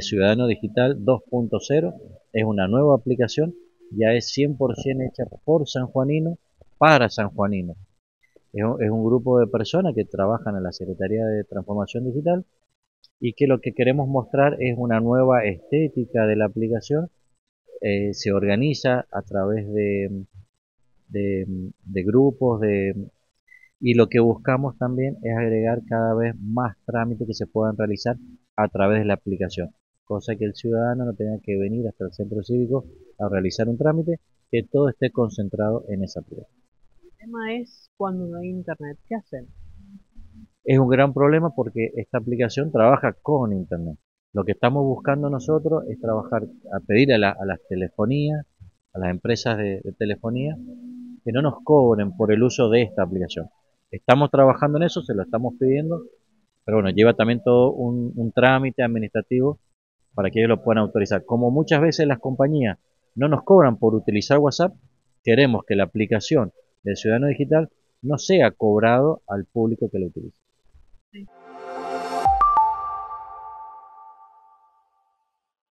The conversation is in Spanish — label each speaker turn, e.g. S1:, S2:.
S1: Ciudadano Digital 2.0, es una nueva aplicación, ya es 100% hecha por sanjuaninos para sanjuaninos. Es un grupo de personas que trabajan en la Secretaría de Transformación Digital y que lo que queremos mostrar es una nueva estética de la aplicación. Se organiza a través de grupos, y lo que buscamos también es agregar cada vez más trámites que se puedan realizar a través de la aplicación, cosa que el ciudadano no tenga que venir hasta el centro cívico a realizar un trámite, que todo esté concentrado en esa aplicación.
S2: El tema es cuando no hay internet, ¿qué hacen?
S1: Es un gran problema porque esta aplicación trabaja con internet. Lo que estamos buscando nosotros es trabajar, a pedir a las telefonías, a las empresas de telefonía, que no nos cobren por el uso de esta aplicación. Estamos trabajando en eso, se lo estamos pidiendo, pero bueno, lleva también todo un trámite administrativo para que ellos lo puedan autorizar. Como muchas veces las compañías no nos cobran por utilizar WhatsApp, queremos que la aplicación del Ciudadano Digital no sea cobrado al público que lo utiliza.